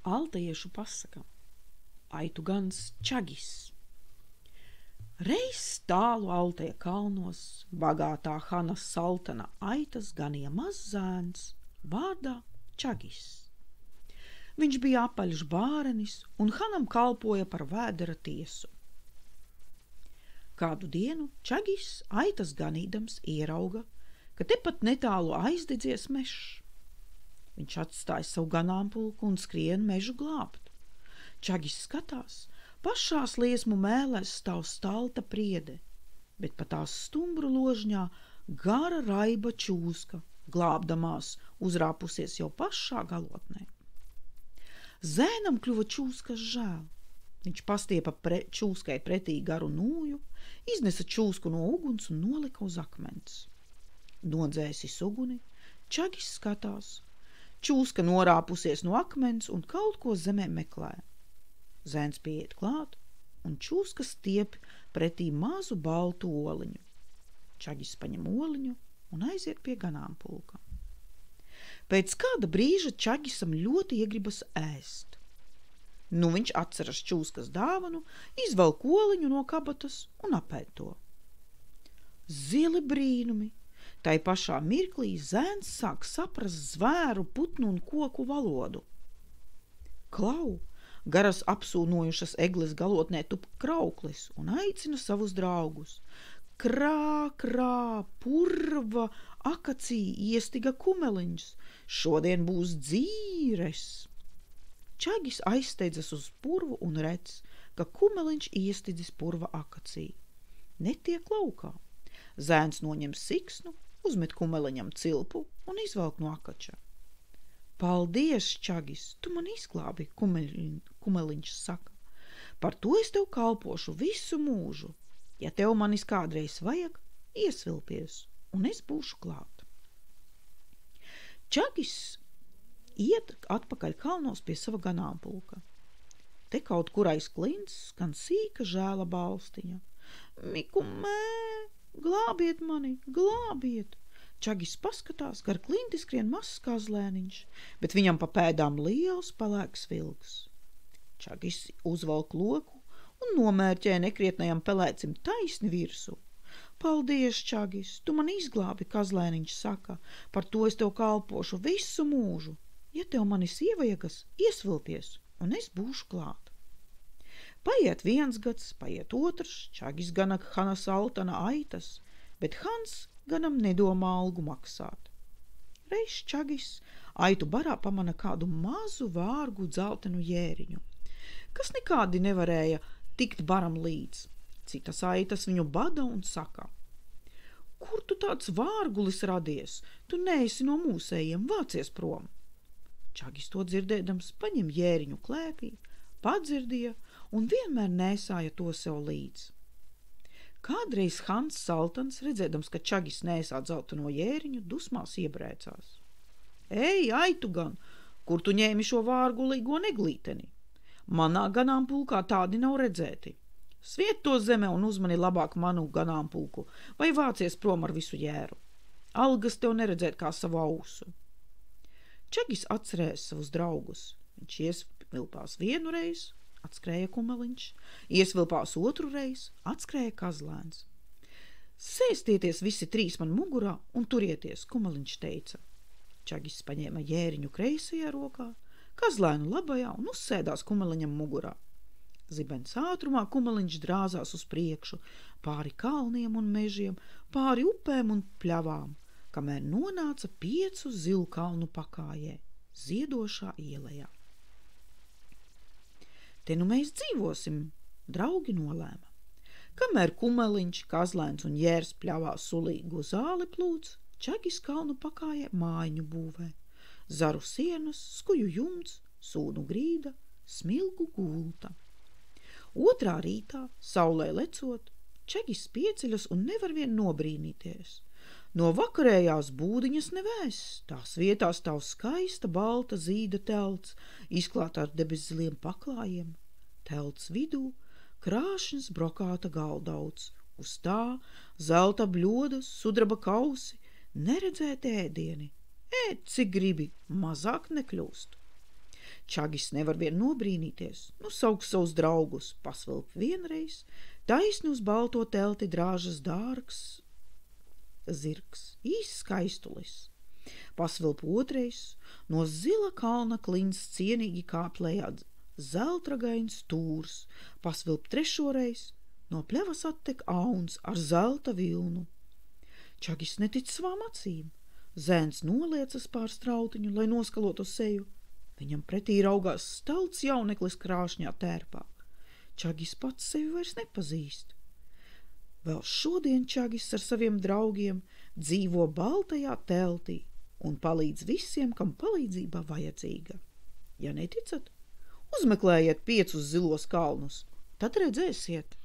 Altiešu pasaka. Aitu gans Čagis. Reiz tālu Alteja kalnos bagātā Hana Saltana aitas ganīja maz zēns vārdā Čagis. Viņš bija apaļš bārenis un Hanam kalpoja par vēdera tiesu. Kādu dienu Čagis aitas ganīdams ierauga, ka tepat netālu aizdedzies mežs. Viņš atstāja savu ganāmpulku un skrien mežu glābt. Čagis skatās, pašās liesmu mēlēs stāv stalta priede, bet pa tās stumbru ložņā gara raiba čūska, glābdamās uzrāpusies jau pašā galotnē. Zēnam kļuva čūskas žēl. Viņš pastiepa čūskai pretī garu nūju, iznesa čūsku no uguns un nolika uz akmens. Nodzēsis uguni, Čagis skatās. Čūska norāpusies no akmens un kaut ko zemē meklē. Zēns pieiet klāt, un čūska stiep pretī mazu baltu oliņu. Čagis paņem oliņu un aiziet pie ganāmpulka. Pēc kāda brīža Čagisam ļoti iegribas ēst. Nu viņš atceras čūskas dāvanu, izvelk oliņu no kabatas un apēd to. Zili brīnumi! Tai pašā mirklī zēns sāk saprast zvēru, putnu un koku valodu. Klau! Garas apsūnojušas egles galotnē tup krauklis un aicina savus draugus. Krā, krā, purva, akacija, iestiga kumeliņš, šodien būs dzīres. Čagis aizsteidzas uz purvu un redz, ka kumeliņš iestidzis purva akaciju. Netiek laukā. Zēns noņem siksnu, uzmet kumeliņam cilpu un izvelk no akača. Paldies, Čagis, tu man izglābi, kumeliņš saka. Par to es tev kalpošu visu mūžu. Ja tev manis kādreiz vajag, iesvilpies, un es būšu klāt. Čagis iet atpakaļ kalnos pie sava ganāmpulka. Te kaut kur aiz klints skan sīka žēla balstiņa. Mikumē, glābiet mani, glābiet! Čagis paskatās, gar klinti skrien mazs kazlēniņš, bet viņam pa pēdām liels pelēks vilks. Čagis uzvalk loku un nomērķē nekrietnajam pelēcim taisni virsū. Paldies, Čagis, tu man izglābi, kazlēniņš saka, par to es tev kalpošu visu mūžu. Ja tev manis ievajagas, iesvilpies, un es būšu klāt. Paiet 1 gads, paiet 2, Čagis gana Hana Saltana aitas, bet Hans ganam nedomā algu maksāt. Reiz Čagis aitu barā pamana kādu mazu vārgu dzeltenu jēriņu, kas nekādi nevarēja tikt baram līdz. Citas aitas viņu bada un saka: Kur tu tāds vārgulis radies? Tu neesi no mūsējiem, vācies prom. Čagis to dzirdēdams paņem jēriņu klēpī, padzirdīja un vienmēr nēsāja to sev līdz. Kādreiz Hans Saltans, redzēdams, ka Čagis nēsā dzelteno jēriņu, dusmās iebrēcās. Ei, aitu gan, kur tu ņēmi šo vārgulīgo neglīteni? Manā ganāmpulkā tādi nav redzēti. Sviet to zemē un uzmani labāk manu ganāmpulku, vai vācies prom ar visu jēru. Algas tev neredzēt kā savu ausu. Čagis atcerēs savus draugus. Viņš iesvilpās 1 reizi, atskrēja kumeliņš, iesvilpās 2 reizi, atskrēja kazlēns. Sēstieties visi 3 man mugurā un turieties, kumeliņš teica. Čagis paņēma jēriņu kreisajā rokā, kazlēnu labajā un uzsēdās kumeliņam mugurā. Zibens ātrumā kumeliņš drāzās uz priekšu, pāri kalniem un mežiem, pāri upēm un pļavām, kamēr nonāca 5 zilu kalnu pakājē, ziedošā ielejā. Te nu mēs dzīvosim, draugi nolēma. Kamēr kumeliņš, kazlēns un jērs pļavā sulīgu zāli plūc, Čagis kalnu pakājē mājiņu būvē. Zaru sienas, skuju jumts, sūnu grīda, smilgu gulta. 2. rītā, saulē lecot, Čagis pieceļas un nevar vien nobrīnīties. No vakarējās būdiņas nevēs, tās vietā stāv skaista balta zīda telts, izklāta ar debesziliem paklājiem. Telts vidū krāšņs brokāta galdauts, uz tā zelta bļodas, sudraba kausi, neredzēti ēdieni. Ēd, cik gribi, mazāk nekļūst. Čagis nevar vien nobrīnīties, sauks savus draugus, pasvilp vienreiz, taisni uz balto telti drāžas dārgs zirgs, īsts skaistulis. Pasvilp otreiz, no zila kalna klints cienīgi kāp lejā zeltragains tūrs, pasvilp trešoreiz, no pļavas attek auns ar zelta vilnu. Čagis netic savām acīm. Zēns noliecas pār strautiņu, lai noskalotu seju. Viņam pretī raugās stalts jauneklis krāšņā tērpā. Čagis pats sevi vairs nepazīst. Vēl šodien Čagis ar saviem draugiem dzīvo baltajā teltī un palīdz visiem, kam palīdzība vajadzīga. Ja neticat, uzmeklējiet 5 zilos kalnus, tad redzēsiet.